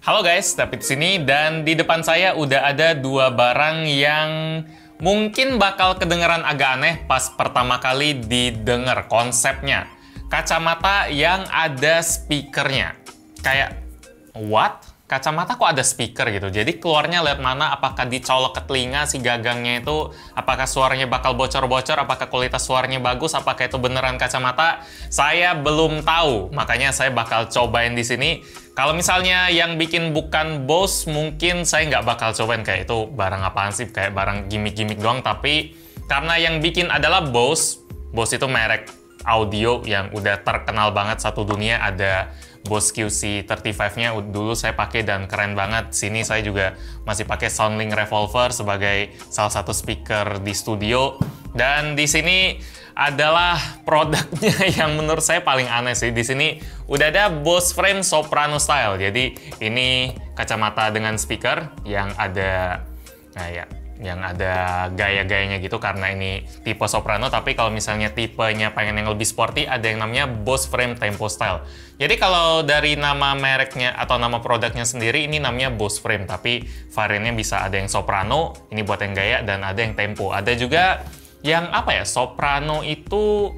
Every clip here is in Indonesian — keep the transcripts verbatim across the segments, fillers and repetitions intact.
Halo guys, David sini dan di depan saya udah ada dua barang yang mungkin bakal kedengeran agak aneh pas pertama kali didengar konsepnya. Kacamata yang ada speakernya. Kayak, what? Kacamata kok ada speaker gitu? Jadi keluarnya lihat mana, apakah dicolok ke telinga si gagangnya itu, apakah suaranya bakal bocor-bocor, apakah kualitas suaranya bagus, apakah itu beneran kacamata? Saya belum tahu, makanya saya bakal cobain di sini. Kalau misalnya yang bikin bukan Bose, mungkin saya nggak bakal cobain kayak itu barang apaan sih, kayak barang gimmick-gimmick doang. Tapi karena yang bikin adalah Bose, Bose itu merek audio yang udah terkenal banget satu dunia. Ada Bose Q C tiga puluh lima-nya dulu saya pakai dan keren banget. Sini saya juga masih pakai Soundlink Revolver sebagai salah satu speaker di studio. Dan di sini adalah produknya yang menurut saya paling aneh sih. Di sini udah ada Bose Frame Soprano Style. Jadi ini kacamata dengan speaker yang ada, nah ya, yang ada gaya-gayanya gitu karena ini tipe soprano. Tapi kalau misalnya tipenya pengen yang lebih sporty, ada yang namanya Bose Frame Tempo Style. Jadi kalau dari nama mereknya atau nama produknya sendiri, ini namanya Bose Frame, tapi variannya bisa ada yang soprano, ini buat yang gaya, dan ada yang tempo. Ada juga yang apa ya, soprano itu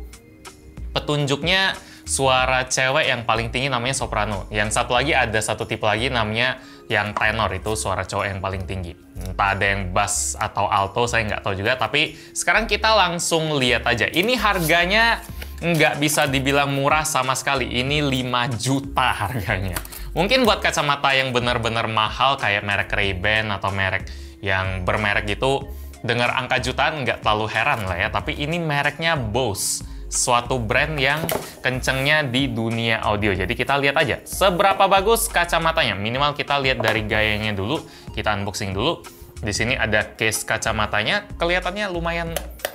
petunjuknya suara cewek yang paling tinggi namanya soprano. Yang satu lagi ada satu tipe lagi namanya yang tenor, itu suara cowok yang paling tinggi. Entah ada yang bass atau alto, saya nggak tahu juga. Tapi sekarang kita langsung lihat aja. Ini harganya nggak bisa dibilang murah sama sekali. Ini lima juta harganya. Mungkin buat kacamata yang benar-benar mahal kayak merek Ray-Ban atau merek yang bermerek gitu, dengar angka jutaan nggak terlalu heran lah ya. Tapi ini mereknya Bose, suatu brand yang kencengnya di dunia audio. Jadi kita lihat aja seberapa bagus kacamatanya. Minimal kita lihat dari gayanya dulu. Kita unboxing dulu. Di sini ada case kacamatanya. Kelihatannya lumayan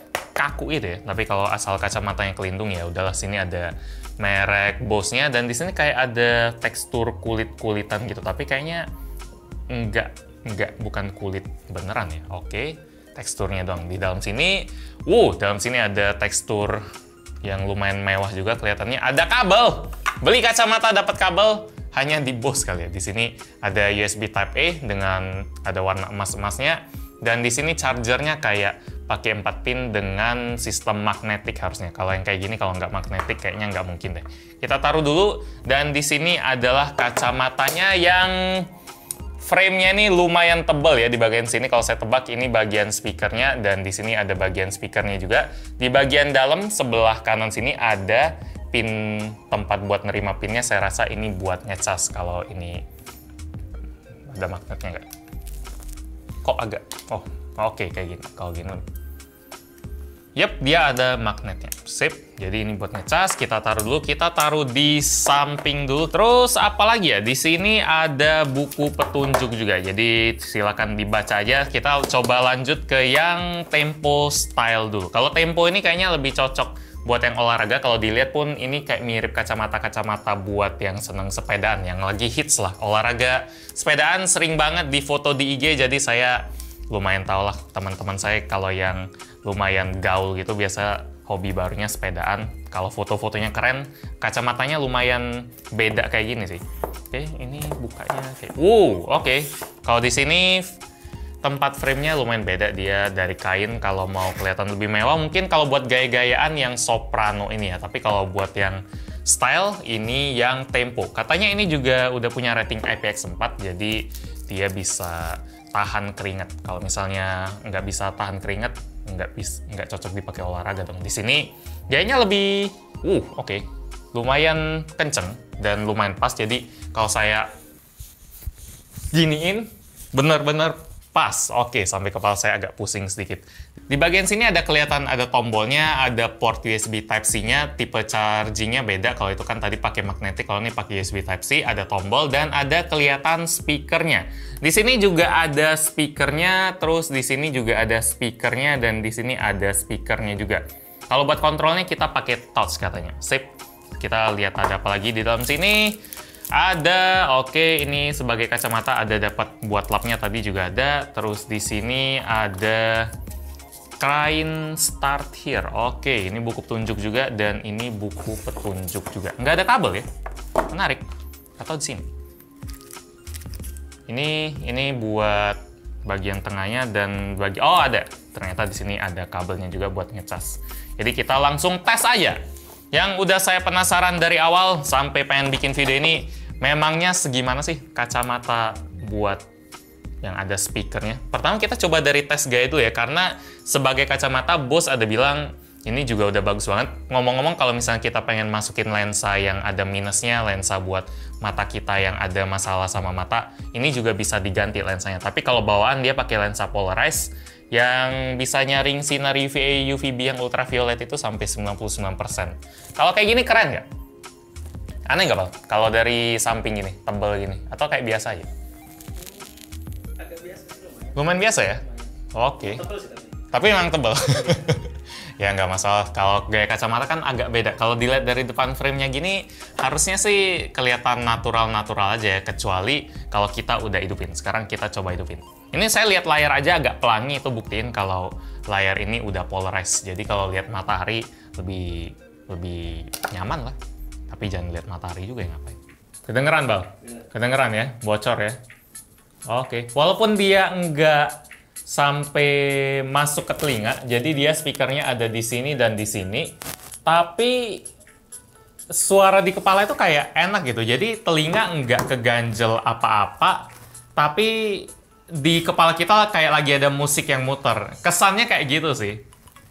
kaku itu ya. Tapi kalau asal kacamatanya kelindung ya udahlah. Sini ada merek Bose-nya, dan di sini kayak ada tekstur kulit-kulitan gitu. Tapi kayaknya enggak, enggak bukan kulit beneran ya. Oke, teksturnya doang. Di dalam sini, wow, dalam sini ada tekstur yang lumayan mewah juga kelihatannya. Ada kabel. Beli kacamata dapat kabel hanya di Bose kali ya. Di sini ada U S B Type A dengan ada warna emas-emasnya, dan di sini chargernya kayak pakai empat pin dengan sistem magnetik harusnya. Kalau yang kayak gini kalau nggak magnetik kayaknya nggak mungkin deh. Kita taruh dulu, dan di sini adalah kacamatanya yang frame-nya ini lumayan tebal ya. Di bagian sini kalau saya tebak ini bagian speakernya, dan di sini ada bagian speakernya juga. Di bagian dalam sebelah kanan sini ada pin tempat buat nerima pinnya. Saya rasa ini buat ngecas. Kalau ini ada magnetnya nggak? Kok agak? Oh, oke okay, kayak gini. Kalau gini. Yap, dia ada magnetnya. Sip. Jadi ini buat ngecas. Kita taruh dulu. Kita taruh di samping dulu. Terus apa lagi ya? Di sini ada buku petunjuk juga. Jadi silakan dibaca aja. Kita coba lanjut ke yang tempo style dulu. Kalau tempo ini kayaknya lebih cocok buat yang olahraga. Kalau dilihat pun ini kayak mirip kacamata-kacamata buat yang seneng sepedaan, yang lagi hits lah. Olahraga sepedaan sering banget di foto di I G. Jadi saya lumayan tau lah teman-teman saya kalau yang lumayan gaul gitu biasa hobi barunya sepedaan. Kalau foto-fotonya keren, kacamatanya lumayan beda kayak gini sih. Oke, ini bukanya kayak, wow, oke. Kalau di sini tempat frame-nya lumayan beda, dia dari kain. Kalau mau kelihatan lebih mewah, mungkin kalau buat gaya-gayaan yang soprano ini ya. Tapi kalau buat yang style, ini yang tempo. Katanya ini juga udah punya rating I P X empat, jadi dia bisa tahan keringat. Kalau misalnya nggak bisa tahan keringat, nggak bisa, nggak cocok dipakai olahraga dong. Di sini gayanya lebih, uh, oke, okay. lumayan kenceng dan lumayan pas. Jadi kalau saya giniin, bener-bener pas. Oke, okay, sampai kepala saya agak pusing sedikit. Di bagian sini ada kelihatan ada tombolnya, ada port U S B Type C-nya, tipe charging-nya beda. Kalau itu kan tadi pakai magnetik, kalau ini pakai U S B Type C, ada tombol, dan ada kelihatan speakernya. Di sini juga ada speakernya, terus di sini juga ada speakernya, dan di sini ada speakernya juga. Kalau buat kontrolnya kita pakai touch katanya. Sip. Kita lihat ada apa lagi di dalam sini. Ada, oke, okay, ini sebagai kacamata ada dapat buat lapnya tadi juga ada. Terus di sini ada kain start here. Oke, okay, ini buku petunjuk juga, dan ini buku petunjuk juga. Nggak ada kabel ya? Menarik. Atau di sini? Ini ini buat bagian tengahnya dan bagi oh ada. Ternyata di sini ada kabelnya juga buat ngecas. Jadi kita langsung tes aja. Yang udah saya penasaran dari awal sampai pengen bikin video ini, memangnya segimana sih kacamata buat yang ada speakernya? Pertama kita coba dari tes gaya dulu ya, karena sebagai kacamata bos ada bilang ini juga udah bagus banget. Ngomong-ngomong kalau misalnya kita pengen masukin lensa yang ada minusnya, lensa buat mata kita yang ada masalah sama mata, ini juga bisa diganti lensanya. Tapi kalau bawaan dia pakai lensa polarized yang bisa nyaring sinar U V A U V B yang ultraviolet itu sampai sembilan puluh sembilan persen. Kalau kayak gini keren nggak? Aneh nggak, Bang? Kalau dari samping gini, tebel gini, atau kayak biasa aja? Agak biasa sih, lumayan. Lumayan biasa ya? Oke. Tebel sih tapi. Tapi memang tebel. Ya nggak masalah, kalau gaya kacamata kan agak beda. Kalau dilihat dari depan frame-nya gini, harusnya sih kelihatan natural-natural aja ya, kecuali kalau kita udah hidupin. Sekarang kita coba hidupin. Ini saya lihat layar aja agak pelangi, itu buktiin kalau layar ini udah polarized. Jadi kalau lihat matahari lebih lebih nyaman lah. Tapi jangan lihat matahari juga ya, ngapain. Kedengeran, Bang? Kedengeran ya? Bocor ya? Oke. Walaupun dia nggak sampai masuk ke telinga, jadi dia speakernya ada di sini dan di sini, tapi suara di kepala itu kayak enak gitu, jadi telinga nggak keganjel apa-apa, tapi di kepala kita kayak lagi ada musik yang muter, kesannya kayak gitu sih.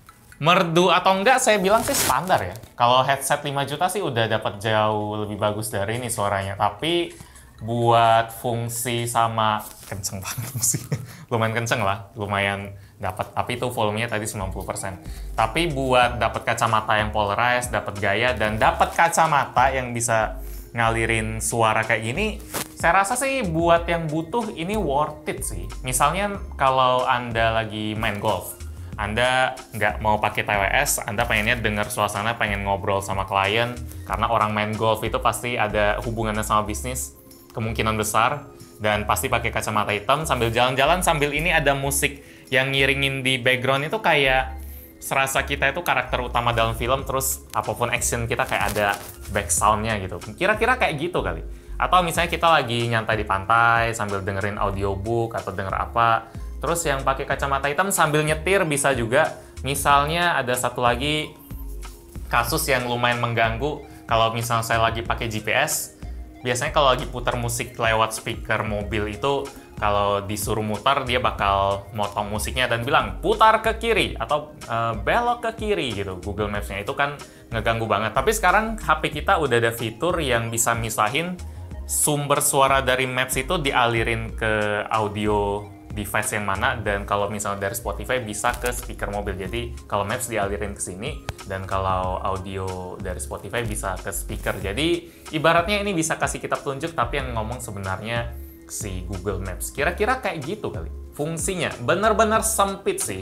Merdu atau enggak, saya bilang sih standar ya. Kalau headset lima juta sih udah dapat jauh lebih bagus dari ini suaranya, tapi buat fungsi sama kenceng banget musiknya, lumayan kenceng lah, lumayan dapat. Tapi itu volumenya tadi sembilan puluh persen. Tapi buat dapat kacamata yang polarized, dapat gaya dan dapat kacamata yang bisa ngalirin suara kayak gini, saya rasa sih buat yang butuh ini worth it sih. Misalnya kalau Anda lagi main golf, Anda nggak mau pakai T W S, Anda pengennya dengar suasana, pengen ngobrol sama klien, karena orang main golf itu pasti ada hubungannya sama bisnis, kemungkinan besar, dan pasti pakai kacamata hitam sambil jalan-jalan, sambil ini ada musik yang ngiringin di background, itu kayak serasa kita itu karakter utama dalam film, terus apapun action kita kayak ada back sound-nya gitu. Kira-kira kayak gitu kali. Atau misalnya kita lagi nyantai di pantai sambil dengerin audiobook atau denger apa, terus yang pakai kacamata hitam sambil nyetir bisa juga. Misalnya ada satu lagi kasus yang lumayan mengganggu, kalau misalnya saya lagi pakai G P S, biasanya kalau lagi putar musik lewat speaker mobil itu, kalau disuruh mutar, dia bakal motong musiknya dan bilang, putar ke kiri, atau e, belok ke kiri gitu. Google Maps-nya itu kan ngeganggu banget. Tapi sekarang H P kita udah ada fitur yang bisa misahin sumber suara dari Maps itu dialirin ke audio device yang mana, dan kalau misalnya dari Spotify bisa ke speaker mobil. Jadi kalau Maps dialirin ke sini, dan kalau audio dari Spotify bisa ke speaker. Jadi ibaratnya ini bisa kasih kita petunjuk, tapi yang ngomong sebenarnya si Google Maps. Kira-kira kayak gitu kali fungsinya. Benar-benar sempit sih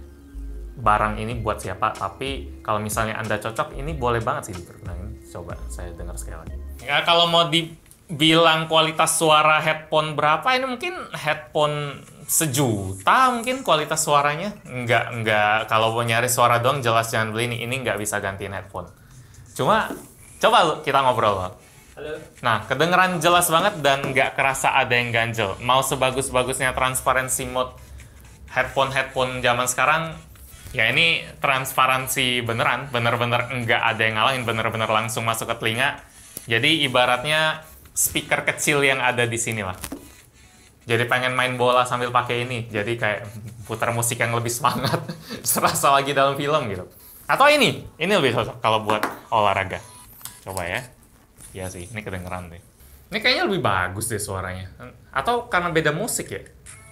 barang ini buat siapa, tapi kalau misalnya Anda cocok, ini boleh banget sih dipergunakan. Coba saya dengar sekali lagi. Ya kalau mau dibilang kualitas suara headphone berapa, ini mungkin headphone sejuta mungkin kualitas suaranya. Enggak, enggak. Kalau mau nyari suara dong, jelas jangan beli ini. Ini nggak bisa gantiin headphone. Cuma, coba kita ngobrol loh. Halo. Nah, kedengeran jelas banget dan nggak kerasa ada yang ganjel. Mau sebagus-bagusnya transparansi mode headphone-headphone zaman sekarang, ya ini transparansi beneran. Bener-bener nggak ada yang ngalahin, bener-bener langsung masuk ke telinga. Jadi ibaratnya speaker kecil yang ada di sini lah. Jadi pengen main bola sambil pakai ini. Jadi kayak putar musik yang lebih semangat. Serasa lagi dalam film gitu. Atau ini. Ini lebih cocok kalau buat olahraga. Coba ya. Iya sih, ini kedengeran deh. Ini kayaknya lebih bagus deh suaranya. Atau karena beda musik ya?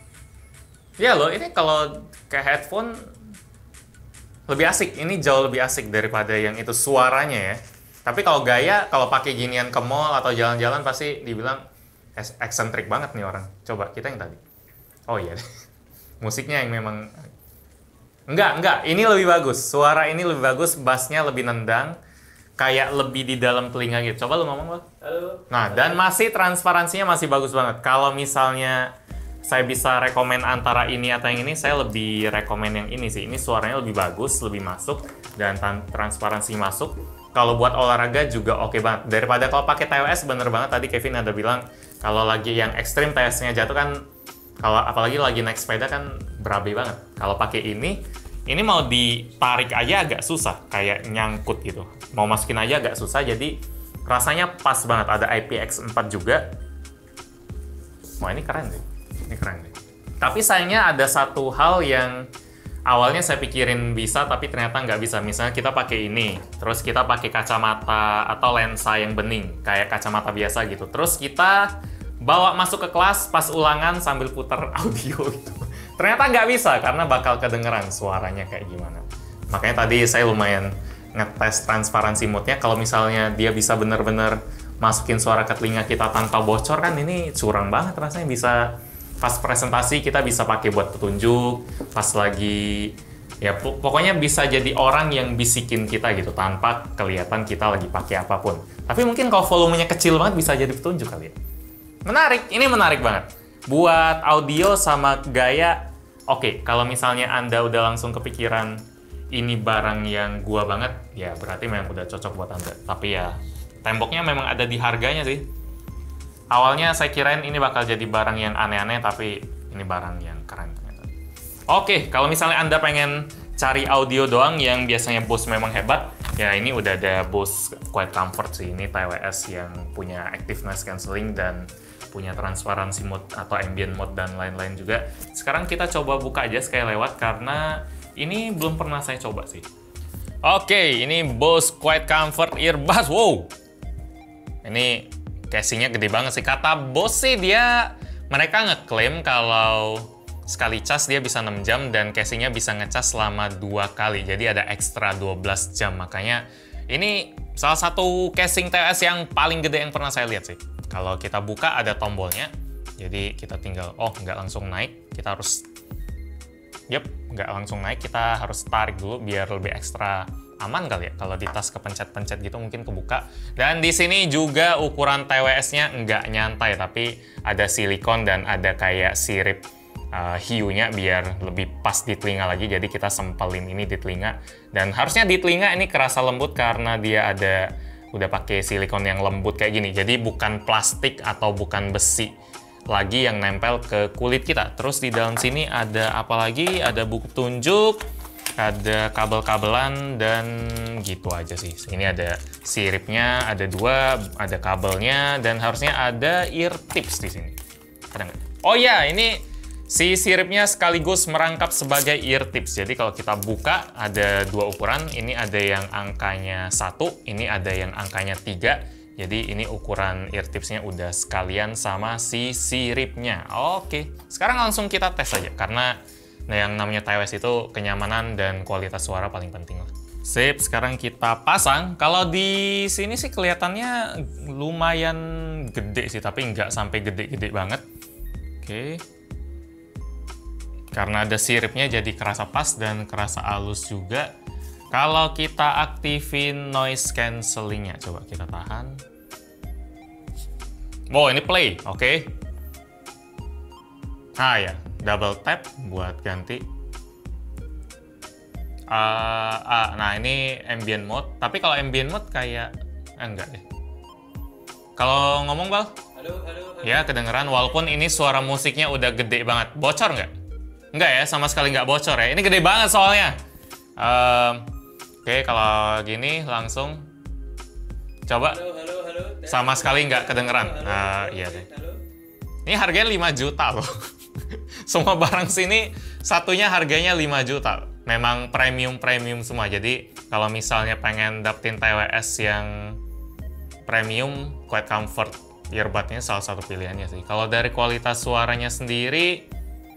Iya loh, ini kalau kayak headphone lebih asik. Ini jauh lebih asik daripada yang itu suaranya ya. Tapi kalau gaya, kalau pakai ginian ke mall atau jalan-jalan pasti dibilang eksentrik banget nih orang. Coba kita yang tadi. Oh iya deh. Musiknya yang memang enggak, enggak, ini lebih bagus. Suara ini lebih bagus, bassnya lebih nendang, kayak lebih di dalam telinga gitu. Coba lu ngomong lo. Halo. Nah, dan masih transparansinya masih bagus banget. Kalau misalnya saya bisa rekomen antara ini atau yang ini, saya lebih rekomen yang ini sih. Ini suaranya lebih bagus, lebih masuk, dan transparansi masuk. Kalau buat olahraga juga oke banget. Daripada kalau pakai T W S, bener banget tadi Kevin ada bilang, Kalau lagi yang ekstrim T W S-nya jatuh kan, kalau apalagi lagi naik sepeda kan berabe banget. Kalau pakai ini, ini mau ditarik aja agak susah, kayak nyangkut gitu. Mau masukin aja agak susah, jadi rasanya pas banget. Ada I P X empat juga. Wah, ini keren deh. Ini keren deh. Tapi sayangnya ada satu hal yang awalnya saya pikirin bisa, tapi ternyata nggak bisa. Misalnya kita pakai ini, terus kita pakai kacamata atau lensa yang bening, kayak kacamata biasa gitu. Terus kita bawa masuk ke kelas pas ulangan sambil putar audio gitu. Ternyata nggak bisa, karena bakal kedengeran suaranya kayak gimana. Makanya tadi saya lumayan ngetes transparansi mode-nya. Kalau misalnya dia bisa bener-bener masukin suara ke telinga kita tanpa bocor, kan ini curang banget rasanya. Bisa pas presentasi kita bisa pakai buat petunjuk, pas lagi ya pokoknya bisa jadi orang yang bisikin kita gitu tanpa kelihatan kita lagi pakai apapun. Tapi mungkin kalau volumenya kecil banget bisa jadi petunjuk kali ya. Menarik, ini menarik banget. Buat audio sama gaya, oke, okay, kalau misalnya Anda udah langsung kepikiran ini barang yang gua banget, ya berarti memang udah cocok buat Anda. Tapi ya temboknya memang ada di harganya sih. Awalnya saya kirain ini bakal jadi barang yang aneh-aneh, tapi ini barang yang keren ternyata. Oke, kalau misalnya Anda pengen cari audio doang yang biasanya Bose memang hebat, ya ini udah ada Bose Quiet Comfort sih. Ini T W S yang punya Active Noise Cancelling dan punya transparansi mode atau ambient mode dan lain-lain juga. Sekarang kita coba buka aja sekali lewat karena ini belum pernah saya coba sih. Oke, ini Bose Quiet Comfort Earbuds. Wow, ini casingnya gede banget sih. Kata Bose sih dia, mereka ngeklaim kalau sekali cas dia bisa enam jam dan casingnya bisa ngecas selama dua kali. Jadi ada ekstra dua belas jam. Makanya ini salah satu casing T W S yang paling gede yang pernah saya lihat sih. Kalau kita buka ada tombolnya. Jadi kita tinggal, oh nggak langsung naik. Kita harus, yep, nggak langsung naik. Kita harus tarik dulu biar lebih ekstra aman kali ya. Kalau di tas kepencet-pencet gitu mungkin kebuka. Dan di sini juga ukuran T W S-nya nggak nyantai, tapi ada silikon dan ada kayak sirip uh, hiunya biar lebih pas di telinga lagi. Jadi kita sempelin ini di telinga. Dan harusnya di telinga ini kerasa lembut karena dia ada udah pakai silikon yang lembut kayak gini. Jadi bukan plastik atau bukan besi lagi yang nempel ke kulit kita. Terus di dalam sini ada apa lagi? Ada buku petunjuk, ada kabel-kabelan, dan gitu aja sih. Ini ada siripnya, ada dua, ada kabelnya, dan harusnya ada ear tips di sini. Ada nggak? Oh ya, ini si siripnya sekaligus merangkap sebagai ear tips. Jadi kalau kita buka ada dua ukuran. Ini ada yang angkanya satu, ini ada yang angkanya tiga. Jadi ini ukuran ear tipsnya udah sekalian sama si siripnya. Oke, sekarang langsung kita tes aja karena nah, yang namanya T W S itu kenyamanan dan kualitas suara paling penting lah. Sip, sekarang kita pasang. Kalau di sini sih kelihatannya lumayan gede sih, tapi nggak sampai gede-gede banget. Oke. Karena ada siripnya jadi kerasa pas dan kerasa halus juga. Kalau kita aktifin noise cancellingnya, coba kita tahan. Wow, ini play, oke. Okay. Ah ya, double tap buat ganti. Uh, ah, nah ini ambient mode. Tapi kalau ambient mode kayak eh, enggak deh. Kalau ngomong Bal? Halo, halo, halo. Ya kedengeran. Walaupun ini suara musiknya udah gede banget. Bocor nggak? Enggak ya, sama sekali nggak bocor ya. Ini gede banget soalnya. Um, Oke, kalau gini langsung coba. Halo, halo, halo. Sama sekali nggak kedengeran. Halo, halo, Nah, halo, iya deh. halo. Ini harganya lima juta loh. Semua barang sini satunya harganya lima juta. Memang premium-premium semua. Jadi kalau misalnya pengen dapetin T W S yang premium, Quiet Comfort earbud-nya salah satu pilihannya sih. Kalau dari kualitas suaranya sendiri,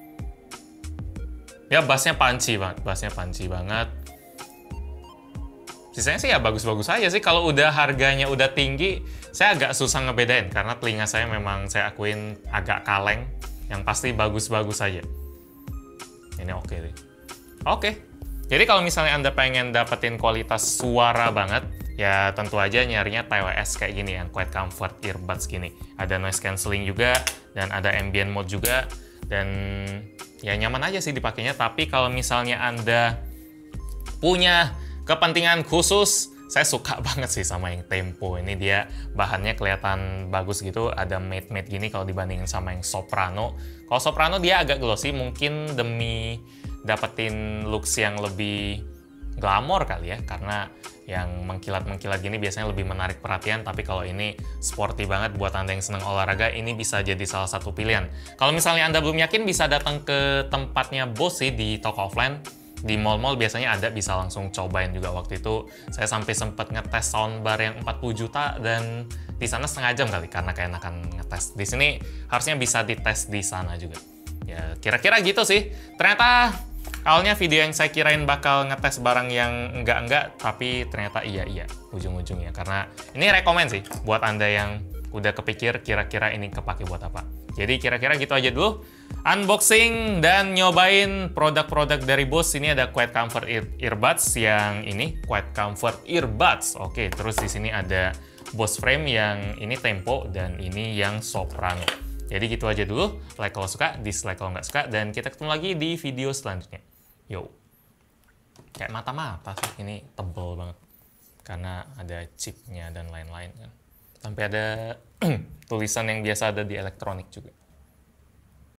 ya bassnya punchy banget. Bassnya punchy banget. Sisanya sih ya bagus-bagus aja sih. Kalau udah harganya udah tinggi, saya agak susah ngebedain karena telinga saya memang saya akuin agak kaleng. Yang pasti bagus-bagus aja. Ini oke okay deh. Oke. Okay. Jadi kalau misalnya Anda pengen dapetin kualitas suara banget, ya tentu aja nyarinya T W S kayak gini yang Quiet Comfort earbuds gini. Ada noise cancelling juga dan ada ambient mode juga dan ya nyaman aja sih dipakainya. Tapi kalau misalnya Anda punya kepentingan khusus saya suka banget sih sama yang Tempo. Ini dia bahannya kelihatan bagus gitu, ada matte-matte gini kalau dibandingin sama yang Soprano. Kalau Soprano dia agak glossy, mungkin demi dapetin looks yang lebih glamor kali ya, karena yang mengkilat-mengkilat gini biasanya lebih menarik perhatian, tapi kalau ini sporty banget buat Anda yang senang olahraga, ini bisa jadi salah satu pilihan. Kalau misalnya Anda belum yakin, bisa datang ke tempatnya Bose sih di toko offline. Di mall-mall biasanya ada, bisa langsung cobain juga. Waktu itu saya sampai sempat ngetes soundbar yang empat puluh juta dan di sana setengah jam kali karena keenakan ngetes. Di sini harusnya bisa dites di sana juga. Ya kira-kira gitu sih. Ternyata awalnya video yang saya kirain bakal ngetes barang yang enggak-enggak, tapi ternyata iya-iya ujung-ujungnya. Karena ini rekomen sih buat Anda yang udah kepikir kira-kira ini kepake buat apa. Jadi kira-kira gitu aja dulu unboxing dan nyobain produk-produk dari Bose. Ini ada Quiet Comfort Ear Earbuds yang ini Quiet Comfort Earbuds. Oke, terus di sini ada Bose Frame yang ini Tempo dan ini yang Soprano. Jadi gitu aja dulu. Like kalau suka, dislike kalau nggak suka, dan kita ketemu lagi di video selanjutnya. Yo. Kayak mata-mata sih, ini tebel banget karena ada chipnya dan lain-lain kan. Sampai ada tulisan yang biasa ada di elektronik juga.